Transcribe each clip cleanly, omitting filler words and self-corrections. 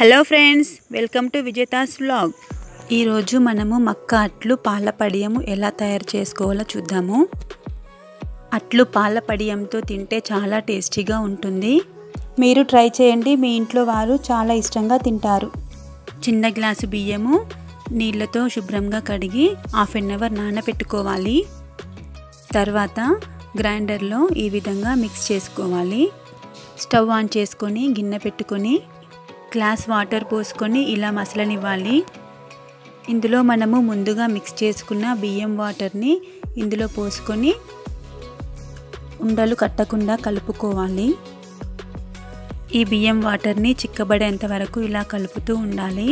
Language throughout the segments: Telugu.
Hello friends, welcome to Vijetha's vlog. ఈరోజు మనము మక్క అట్లు పాల పడియము ఎలా తయారు చేసుకోవాలో చూద్దాము. అట్లు పాల పడియంతో తింటే చాలా టేస్టీగా ఉంటుంది. మీరు ట్రై చేయండి, మీ ఇంట్లో వారు చాలా ఇష్టంగా తింటారు. చిన్న గ్లాసు బియ్యము నీళ్ళతో శుభ్రంగా కడిగి హాఫ్ అన్ అవర్ నానబెట్టుకోవాలి. తర్వాత గ్రైండర్లో ఈ విధంగా మిక్స్ చేసుకోవాలి. స్టవ్ ఆన్ చేసుకొని గిన్నె పెట్టుకొని గ్లాస్ వాటర్ పోసుకొని ఇలా మసలనివ్వాలి. ఇందులో మనము ముందుగా మిక్స్ చేసుకున్న బియ్యం వాటర్ని ఇందులో పోసుకొని ఉండలు కట్టకుండా కలుపుకోవాలి. ఈ బియ్యం వాటర్ని చిక్కబడేంత వరకు ఇలా కలుపుతూ ఉండాలి.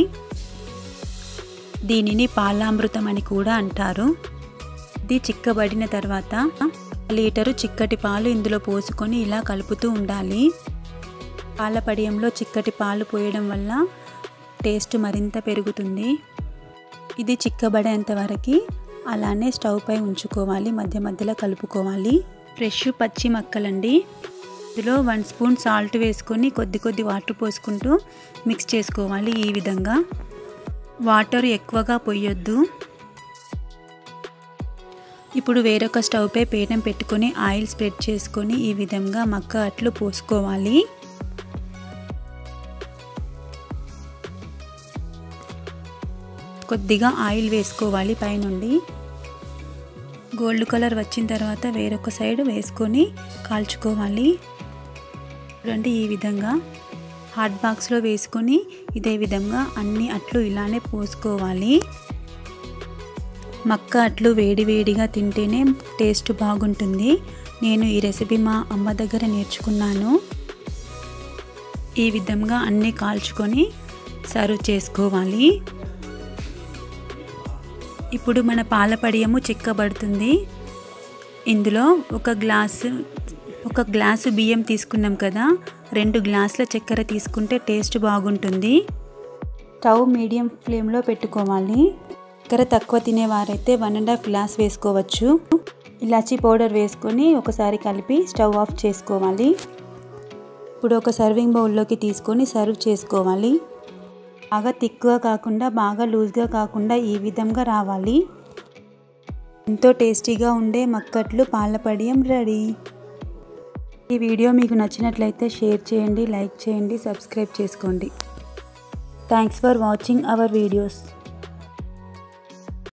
దీనిని పాలామృతం అని కూడా అంటారు. ఇది చిక్కబడిన తర్వాత లీటరు చిక్కటి పాలు ఇందులో పోసుకొని ఇలా కలుపుతూ ఉండాలి. పాల పడియంలో చిక్కటి పాలు పోయడం వల్ల టేస్ట్ మరింత పెరుగుతుంది. ఇది చిక్కబడేంత వరకు అలానే స్టవ్ పై ఉంచుకోవాలి. మధ్య మధ్యలో కలుపుకోవాలి. ఫ్రెష్ పచ్చి మక్కలండి. ఇందులో 1 స్పూన్ సాల్ట్ వేసుకొని కొద్ది వాటర్ పోసుకుంటూ మిక్స్ చేసుకోవాలి. ఈ విధంగా వాటర్ ఎక్కువగా పోయొద్దు. ఇప్పుడు వేరొక స్టవ్ పై పేనం పెట్టుకొని ఆయిల్ స్ప్రెడ్ చేసుకొని ఈ విధంగా మక్క అట్లు పోసుకోవాలి. కొద్దిగా ఆయిల్ వేసుకోవాలి. పైనుండి గోల్డ్ కలర్ వచ్చిన తర్వాత వేరొక సైడ్ వేసుకొని కాల్చుకోవాలి. చూడండి, ఈ విధంగా హాట్ బాక్స్లో వేసుకొని ఇదే విధంగా అన్ని అట్లు ఇలానే పోసుకోవాలి. మక్క అట్లు వేడివేడిగా తింటేనే టేస్ట్ బాగుంటుంది. నేను ఈ రెసిపీ మా అమ్మ దగ్గర నేర్చుకున్నాను. ఈ విధంగా అన్నీ కాల్చుకొని సర్వ్ చేసుకోవాలి. ఇప్పుడు మన పాల పడియము చిక్కబడుతుంది. ఇందులో ఒక గ్లాసు బియ్యం తీసుకున్నాం కదా, 2 గ్లాసుల చక్కెర తీసుకుంటే టేస్ట్ బాగుంటుంది. స్టవ్ మీడియం ఫ్లేమ్లో పెట్టుకోవాలి. చక్కెర తక్కువ తినేవారైతే 1.5 గ్లాస్ వేసుకోవచ్చు. ఇలాచీ పౌడర్ వేసుకొని ఒకసారి కలిపి స్టవ్ ఆఫ్ చేసుకోవాలి. ఇప్పుడు ఒక సర్వింగ్ బౌల్లోకి తీసుకొని సర్వ్ చేసుకోవాలి. బాగా థిక్గా కాకుండా బాగా లూజ్గా కాకుండా ఈ విధంగా రావాలి. ఎంతో టేస్టీగా ఉండే మక్కట్లు పాల పడియం రెడీ. ఈ వీడియో మీకు నచ్చినట్లయితే షేర్ చేయండి, లైక్ చేయండి, సబ్స్క్రైబ్ చేసుకోండి. Thanks for watching our videos.